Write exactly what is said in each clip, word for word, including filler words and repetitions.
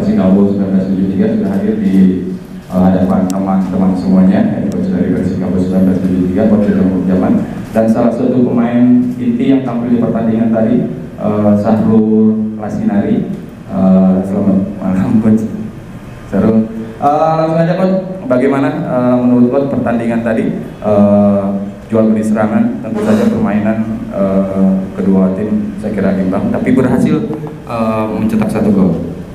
Persikabo seribu sembilan ratus tujuh puluh tiga sudah hadir di uh, hadapan teman-teman semuanya, coach dari Persikabo seribu sembilan ratus tujuh puluh tiga, coach Joko Jaman, dan salah satu pemain inti yang tampil di pertandingan tadi, uh, Sahrul Lasinari. Uh, selamat malam coach Sahrul. Uh, langsung aja coach, bagaimana uh, menurut coach pertandingan tadi? Uh, jual beli serangan, tentu saja permainan uh, kedua tim saya kira imbang, tapi berhasil uh, mencetak satu gol.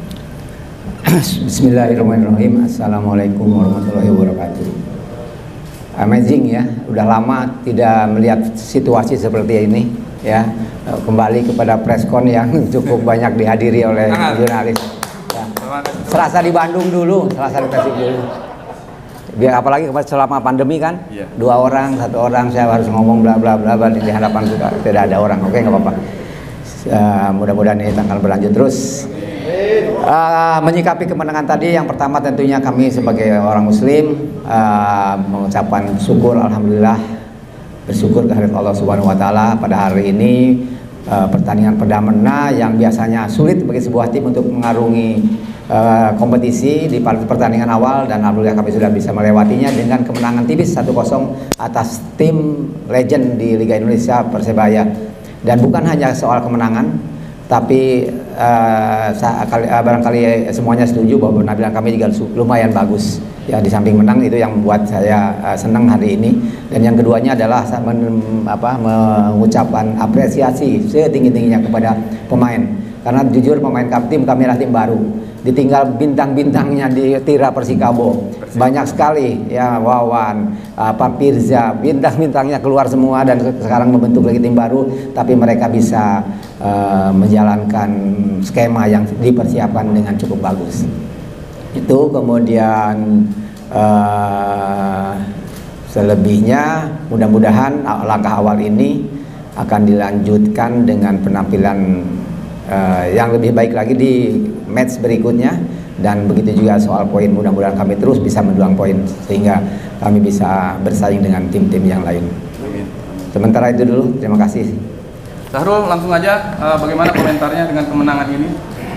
Bismillahirrahmanirrahim. Assalamualaikum warahmatullahi wabarakatuh. Amazing ya, udah lama tidak melihat situasi seperti ini ya. Kembali kepada preskon yang cukup banyak dihadiri oleh jurnalis ya. Selasa di Bandung dulu, Selasa di Persib dulu. Biar apalagi selama pandemi kan, yeah. Dua orang, satu orang saya harus ngomong bla bla bla bla di hadapan juga tidak ada orang. Oke, nggak apa-apa. Uh, mudah-mudahan ini akan berlanjut terus. Uh, menyikapi kemenangan tadi, yang pertama tentunya kami sebagai orang Muslim uh, mengucapkan syukur, alhamdulillah, bersyukur kehadirat Allah Subhanahu Wa Taala pada hari ini. Uh, pertandingan perdana yang biasanya sulit bagi sebuah tim untuk mengarungi uh, kompetisi di pertandingan awal, dan alhamdulillah kami sudah bisa melewatinya dengan kemenangan tipis satu kosong atas tim legend di Liga Indonesia, Persebaya. Dan bukan hanya soal kemenangan, tapi uh, uh, barangkali semuanya setuju bahwa penampilan kami juga lumayan bagus ya. Di samping menang itu yang membuat saya uh, senang hari ini. Dan yang keduanya adalah men, apa, mengucapkan apresiasi setinggi-tingginya kepada pemain, karena jujur pemain tim kami adalah tim baru, ditinggal bintang-bintangnya di Tira Persikabo banyak sekali ya, Wawan, apa, Pirza, bintang-bintangnya keluar semua dan sekarang membentuk lagi tim baru, tapi mereka bisa uh, menjalankan skema yang dipersiapkan dengan cukup bagus. Itu kemudian uh, selebihnya mudah-mudahan langkah awal ini akan dilanjutkan dengan penampilan uh, yang lebih baik lagi di match berikutnya, dan begitu juga soal poin, mudah-mudahan kami terus bisa mendulang poin sehingga kami bisa bersaing dengan tim-tim yang lain. Amin. Sementara itu dulu, terima kasih. Sahrul, langsung aja, uh, bagaimana komentarnya dengan kemenangan ini?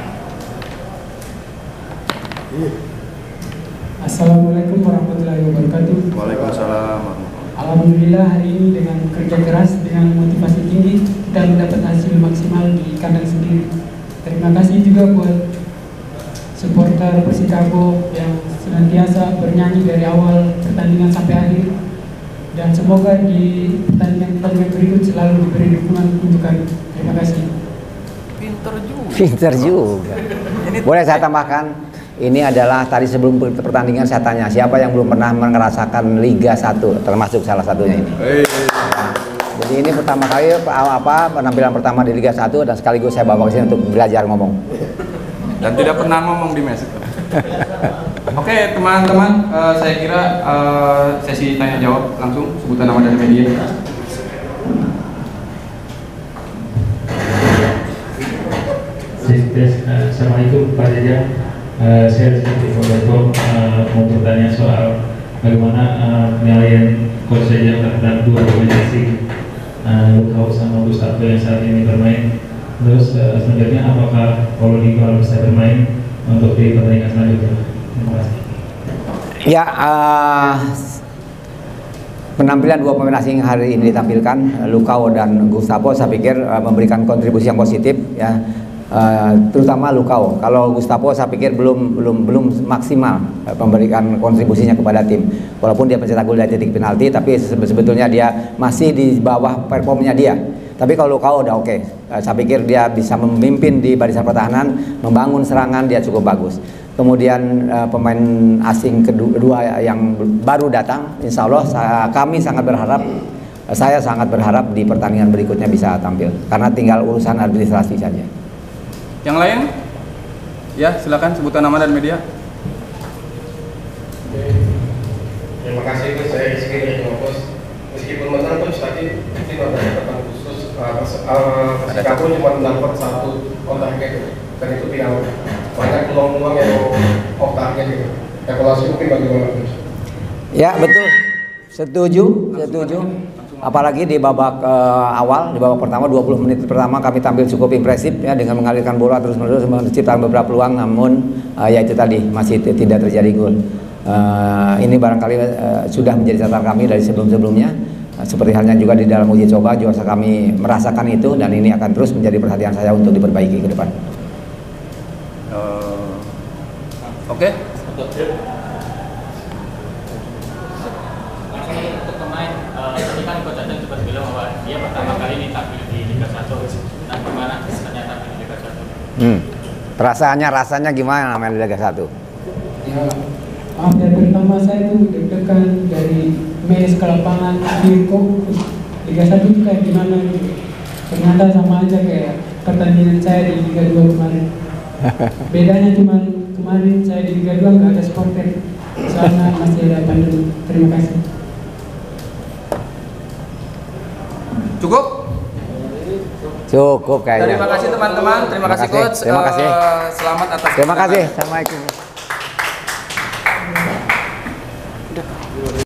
Assalamualaikum warahmatullahi wabarakatuh. Waalaikumsalam. Alhamdulillah hari ini dengan kerja keras, dengan motivasi tinggi, kita mendapat hasil maksimal di kandang sendiri. Terima kasih juga buat supporter Persikabo yang senantiasa bernyanyi dari awal pertandingan sampai akhir, dan semoga di pertandingan-pertandingan berikut selalu diberi dukungan untuk kami. Terima kasih. Pinter juga. Pinter juga. Boleh saya tambahkan? Ini adalah tadi sebelum pertandingan saya tanya siapa yang belum pernah merasakan Liga satu, termasuk salah satunya ini. Nah, jadi ini pertama kali apa penampilan pertama di Liga satu, dan sekaligus saya bawa ke sini untuk belajar ngomong. Dan tidak pernah ngomong di mes. Oke teman-teman, uh, saya kira uh, sesi tanya jawab langsung, sebutan nama dari media. Assalamualaikum Pak Jaja. Uh, saya seperti Kodator uh, mau bertanya soal bagaimana uh, penilaian coach Jaja terhadap dua pemain asing, uh, Lukau sama Gustavo yang saat ini bermain. Terus uh, selanjutnya apakah Paulo Dybala bisa bermain untuk di pertandingan selanjutnya? Terima kasih. Ya, uh, penampilan dua pemain asing hari ini ditampilkan, Lukau dan Gustavo, saya pikir uh, memberikan kontribusi yang positif ya. Uh, terutama Lukau. Kalau Gustavo saya pikir belum belum belum maksimal uh, memberikan kontribusinya kepada tim. Walaupun dia mencetak gol dari titik penalti, tapi sebetulnya dia masih di bawah performnya dia. Tapi kalau Lukau udah oke. Okay. Uh, saya pikir dia bisa memimpin di barisan pertahanan, membangun serangan, dia cukup bagus. Kemudian uh, pemain asing kedua yang baru datang, insya Allah saya, kami sangat berharap, uh, saya sangat berharap di pertandingan berikutnya bisa tampil. Karena tinggal urusan administrasi saja. Yang lain? Ya, silakan sebutkan nama dan media. Terima kasih, Coach. Saya Rizky dari Kompos. Meskipun menang, Coach, tadi tim ada catatan khusus Persikabo cuma mendapat satu on target, dan itu tidak banyak peluang-peluang yang off target gitu. Evaluasi mungkin bagaimana, Coach? Ya, betul. Setuju, setuju. apalagi di babak uh, awal, di babak pertama dua puluh menit pertama kami tampil cukup impresif ya dengan mengalirkan bola terus-menerus menciptakan beberapa peluang, namun uh, ya itu tadi masih tidak terjadi gol. Uh, ini barangkali uh, sudah menjadi catatan kami dari sebelum-sebelumnya. Uh, seperti halnya juga di dalam uji coba juara kami merasakan itu, dan ini akan terus menjadi perhatian saya untuk diperbaiki ke depan. Uh, Oke. Okay. Untuk pemain, ini kan Coach Adnan sempat bilang bahwa dia pertama kali ini tampil di Liga satu. Nah, gimana kesannya tampil di Liga satu? Hmm. Perasaannya, rasanya gimana main di Liga satu? Ya, maaf ya, pertama saya tuh deg-degan dari mes ke lapangan Virko Liga satu itu kayak gimana gitu. Ternyata sama aja kayak pertandingan saya di Liga dua kemarin. Bedanya cuma kemarin saya di Liga dua nggak ada supporter, soalnya masih ada pandemi. Terima kasih. Cukup? Cukup kayaknya. Terima kasih teman-teman, terima, terima kasih Coach. Terima kasih. Uh, selamat atas. Terima kasih. Assalamualaikum.